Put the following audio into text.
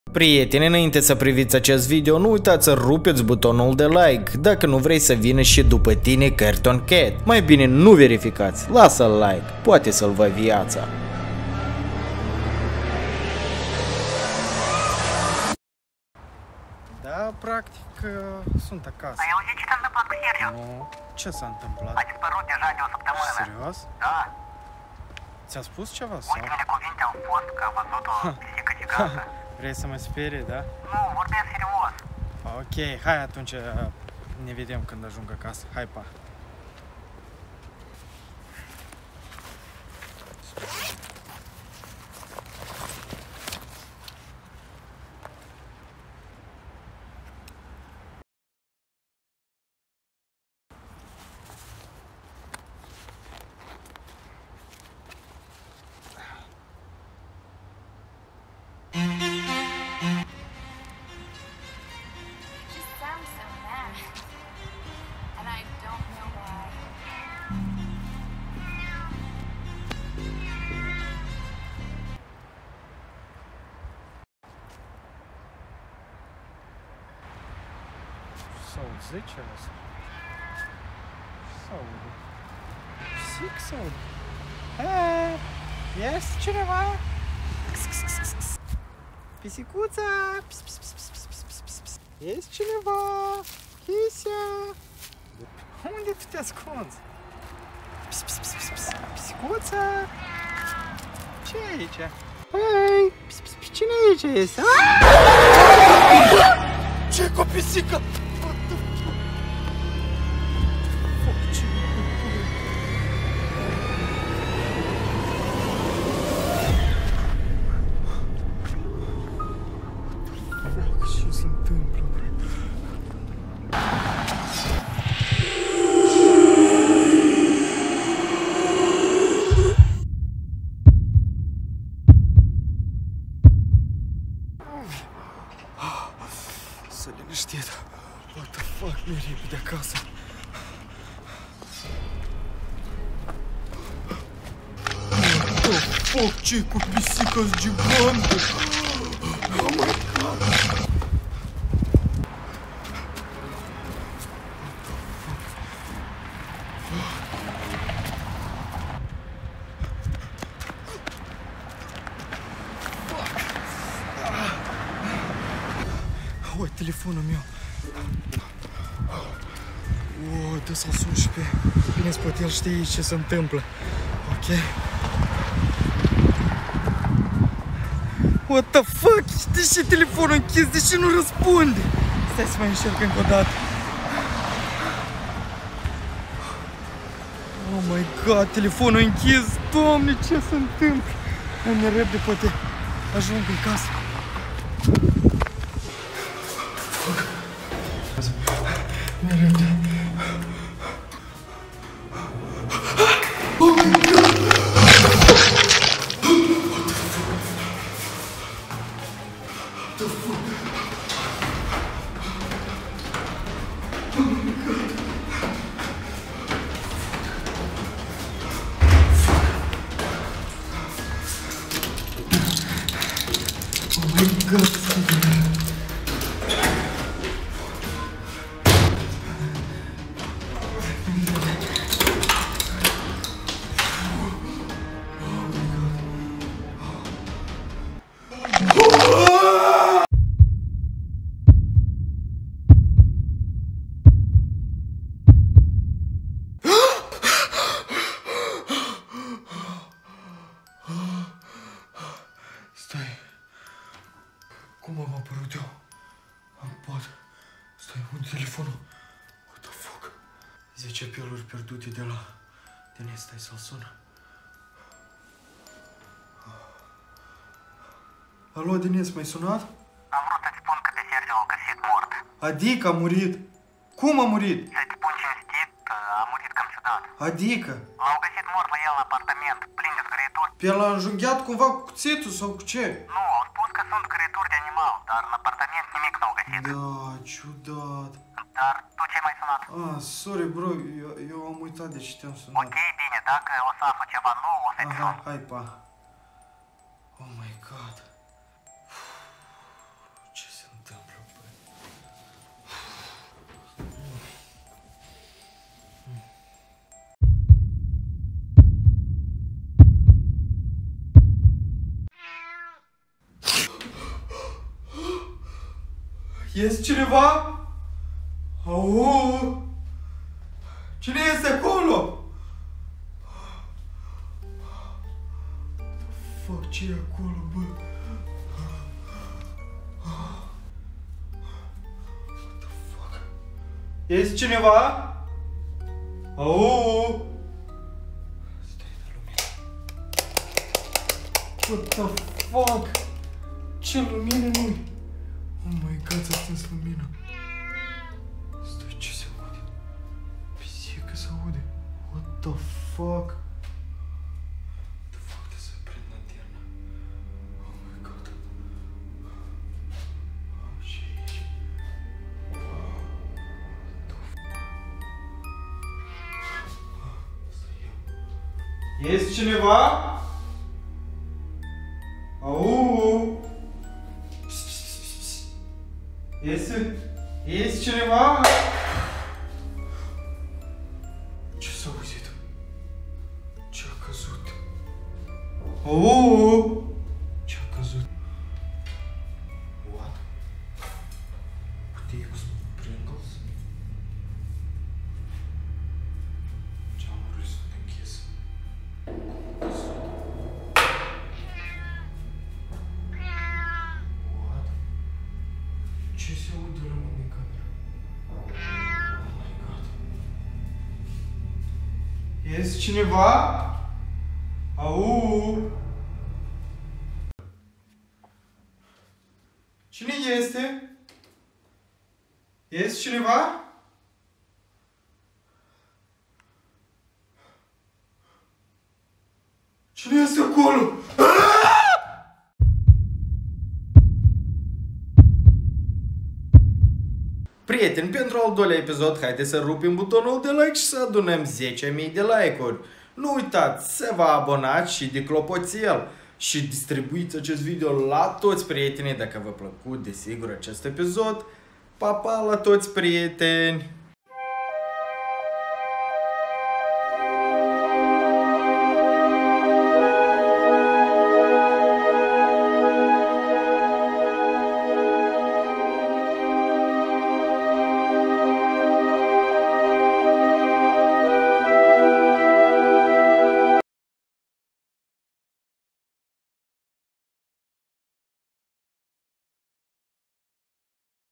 Prieteni, înainte să priviți acest video, nu uitați să rupeți butonul de like, dacă nu vrei să vină și după tine Cartoon Cat. Mai bine nu verificați, lasă-l like, poate să-l viața. Da, practic, sunt acasă. Ai auzit ce s-a întâmplat cu Sergiu? Nu, ce s-a întâmplat? A dispărut deja de o săptămână. Serios? Da. Ți-a spus ceva sau? Ultimele cuvinte au fost că a văzut o pisică giganta. Vrei să mă sperie, da? Nu, vorbesc serios. Ok, hai atunci ne vedem când ajung acasă. Hai, pa! S-aud zece asta? S-aud? Pisic s-aud? Este cineva? Pisicuța! Este cineva? Chisia! Unde tu te ascunzi? Pisicuța! Ce e aici? Hei! Cine aici este? Ce cu pisica? Ce se întâmplă? S-a liniștit. What the fuck, mi-e repede acasă. What the fuck, ce cu pisica-s gigantă? Oh my god! Uite telefonul meu. Dă să-l sun și pe... Bine, poate el știe ce se întâmplă. Ok? What the fuck? De ce telefonul închis? De ce nu răspunde? Stai să mai încerc încă o dată. Oh my god, telefonul închis. Doamne, ce se întâmplă? Mai repede, poate ajung în casă. Mai repede. Oh my god! What the fuck? Oh my god! Oh my god! Stai. Cum am apărut eu? Am pat. Stai, unde telefonul? What the fuck? 10 apeluri pierdute de la Denis, stai să-l sună. Alo, Denis, m-ai sunat? Am vrut să-ți spun că de Sergiu l-a găsit mort. Adică a murit? Cum a murit? Să te spun cinstit, a murit cam ciudat. Adică? L-au găsit mort la el în apartament, plin de zgârieturi. Pe l-a înjunghiat cumva cu cuțitul sau cu ce? Nu, au spus că sunt zgârieturi de animal, dar în apartament nimic n-au găsit. Da, ciudat. Dar tu ce m-ai sunat? Ah, sorry, bro, eu am uitat de ce te-am sunat. Ok, bine, dacă o să aflu ceva nou, o să te sun. Hai, pa. Oh my god. Este cineva? Au! Cine este acolo? Fuck, ce e acolo, bă? What the fuck? Este cineva? Au! Stai de lumină. What the fuck? Ce lumină nu-i? Oh my god, s-a stins lumina. Stai, ce se aude? Pisică se aude. What the fuck? What the fuck, trebuie să prind lanterna. Oh my god. Și aici. What the fuck? Asta e eu. Este cineva? Au! Este cineva? Ce s-a auzit? Ce a căzut? Au! Ce a căzut? What? Puteai cu Pringles? Geamurile sunt închise. Cum a căzut? Ce se aude la mine în cameră? Oh my god. Este cineva? Au! Cine este? Este cineva? Cine este acolo? Prieteni, pentru al doilea episod, haideți să rupim butonul de like și să adunăm 10.000 de like-uri. Nu uitați să vă abonați și de clopoțel și distribuiți acest video la toți prietenii dacă v-a plăcut, desigur, acest episod. Pa, pa la toți prieteni!